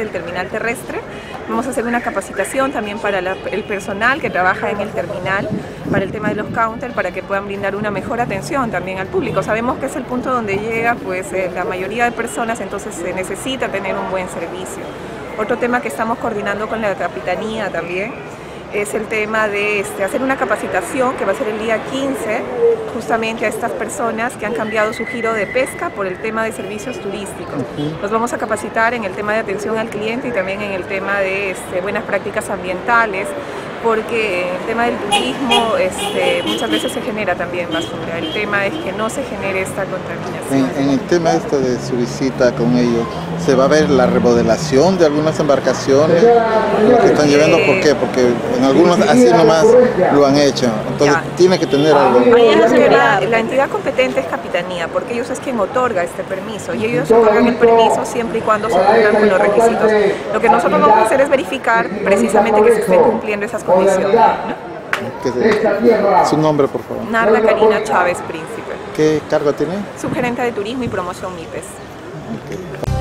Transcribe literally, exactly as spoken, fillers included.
del terminal terrestre. Vamos a hacer una capacitación también para la, el personal que trabaja en el terminal, para el tema de los counters, para que puedan brindar una mejor atención también al público. Sabemos que es el punto donde llega pues, eh, la mayoría de personas, entonces se necesita tener un buen servicio. Otro tema que estamos coordinando con la Capitanía también es el tema de este, hacer una capacitación que va a ser el día quince, justamente a estas personas que han cambiado su giro de pesca por el tema de servicios turísticos. Uh-huh. Los vamos a capacitar en el tema de atención al cliente y también en el tema de este, buenas prácticas ambientales, porque en el tema del turismo este, muchas veces se genera también basura. El tema es que no se genere esta contaminación. En, en el tema esto de su visita con ellos, ¿se va a ver la remodelación de algunas embarcaciones lo que están llevando? ¿Por qué? Porque en algunos así nomás lo han hecho, entonces ya. Tiene que tener algo. La, la entidad competente es Capitanía, porque ellos es quien otorga este permiso y ellos otorgan el permiso siempre y cuando se cumplan con los requisitos. Lo que nosotros vamos a hacer es verificar precisamente que se estén cumpliendo esas condiciones. ¿No? Su nombre, por favor. Narda Karina Chávez Príncipe. ¿Qué cargo tiene? Subgerente de Turismo y Promoción MIPES. Okay.